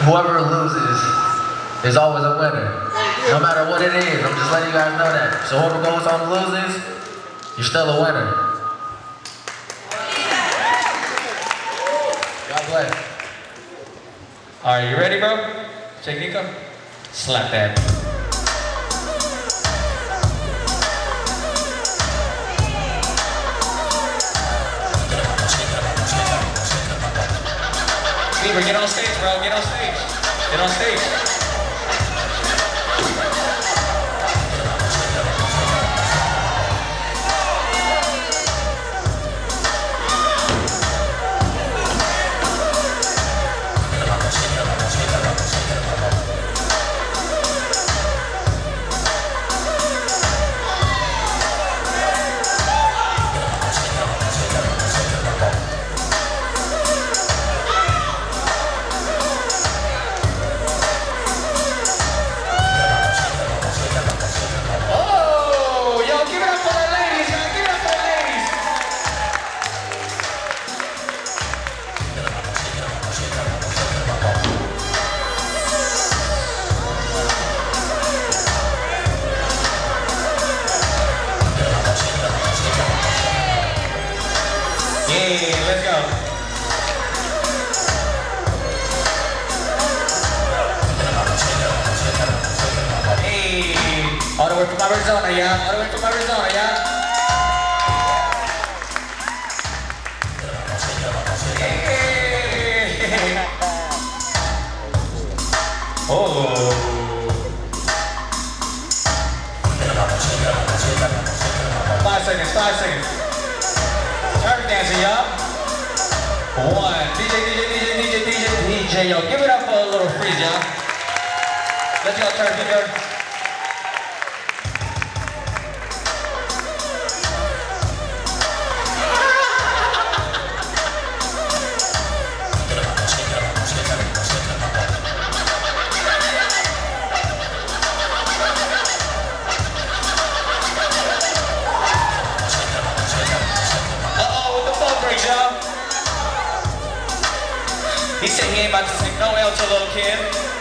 whoever loses is always a winner. No matter what it is, I'm just letting you guys know that. So whoever goes on and loses, you're still a winner. God bless. Are you ready, bro? Check Nico. Slap that. Beaver, get on stage, bro. Get on stage. Get on stage. Yeah, let's go. Hey, all the way from Arizona, yeah. All the way from Arizona, yeah. Hey. Oh. 5 seconds, 5 seconds. Turn dancing, y'all. 1. DJ, yo. Give it up for a little freeze, y'all. Let's go, turn finger. He said he ain't about to take no L to little kid.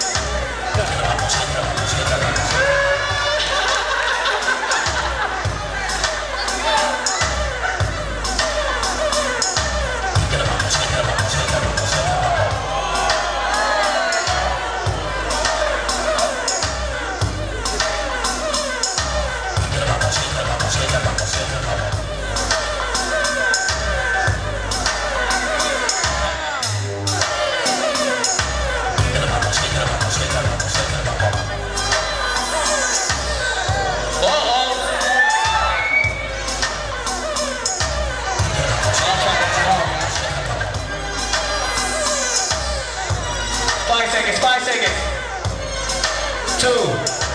Five seconds. 2, 1.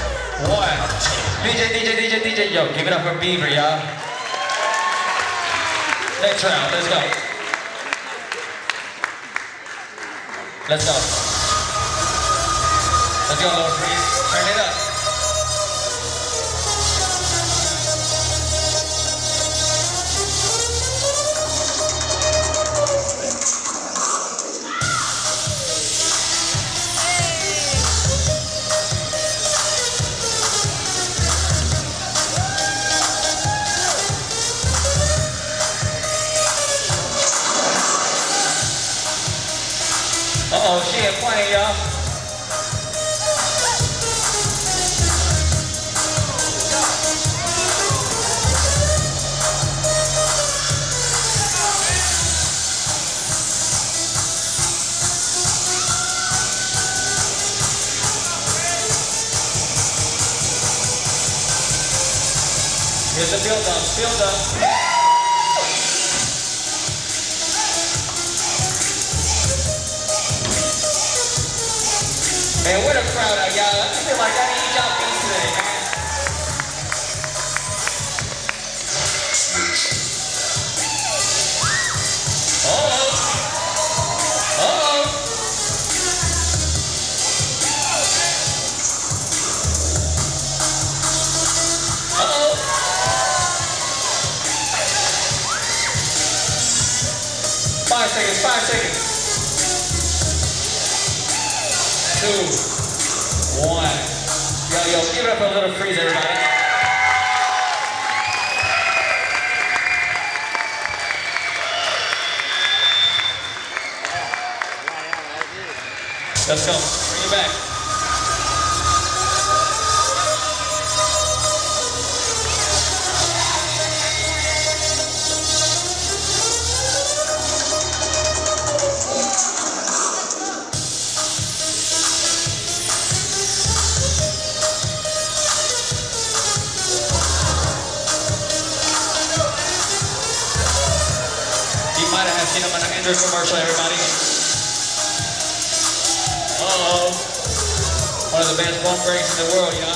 DJ, yo, give it up for Beaver, y'all. Next round, let's go. Let's go. Let's go, Lord Freeze. Turn it up. Uh-oh, she ain't playing, y'all. Here's the build-up, build-up. Man, what a crowd out, y'all. I feel like I need y'all beats today, man. Uh-oh. Uh-oh. Uh-oh. 5 seconds, 5 seconds. 2, 1. Yo, give it up for a little freeze, everybody. Let's go. Bring it back. You might have seen him on an Android commercial, everybody. Uh-oh. One of the best bone breaks in the world, you know?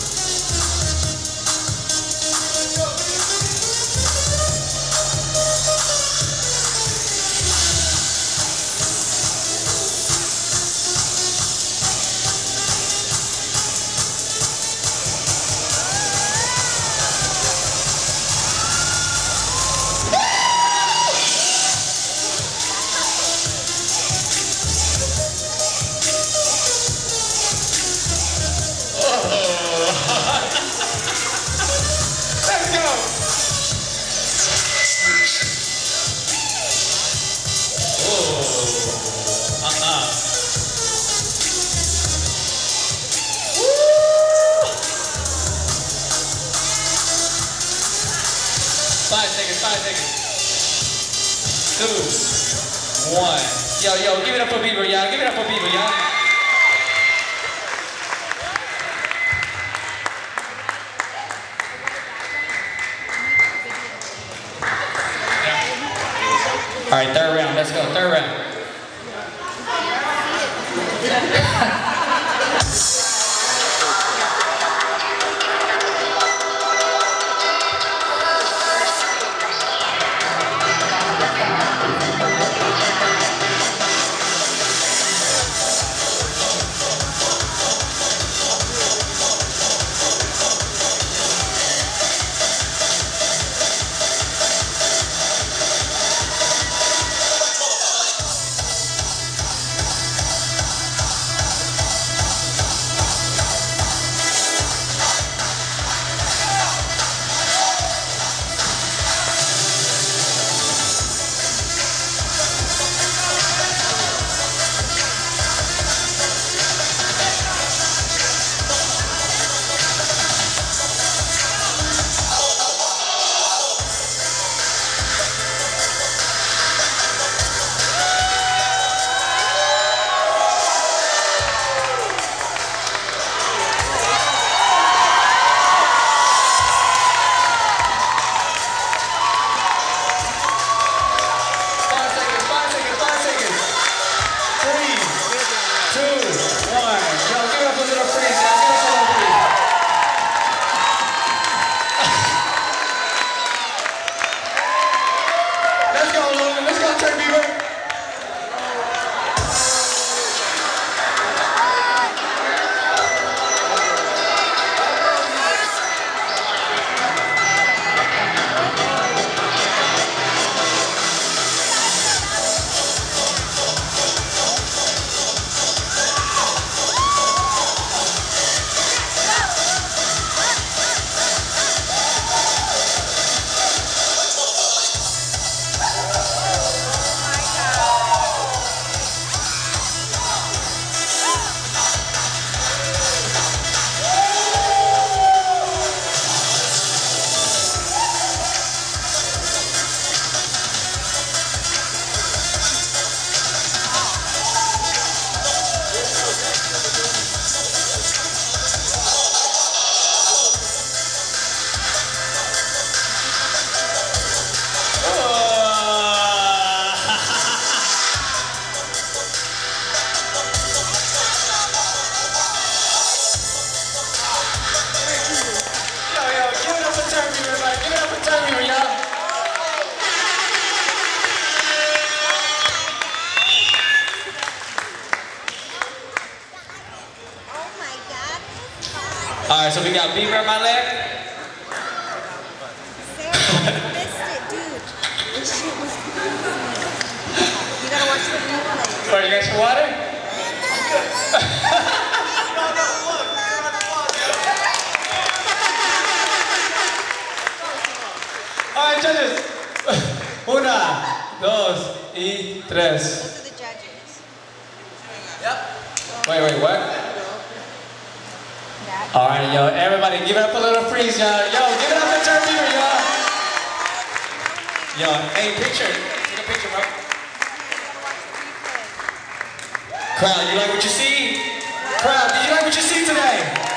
Let's go! Five seconds. 2, 1. Yo, give it up for Bieber, y'all. Give it up for Bieber, y'all. All right, third round. Let's go. Third round. All right, so we got Bieber on my left. Sarah, you missed it, dude. This shit was crazy. You gotta watch the replay. What, you got some water? judges. Una, dos, y tres. Those are the judges. Wait, what? That. All right, yo, everybody, give it up a little freeze, y'all. Yo, give it up for Turn Fever, y'all. Yo, hey, picture. Take a picture, bro. Crowd, you like what you see? Crowd, did you like what you see today?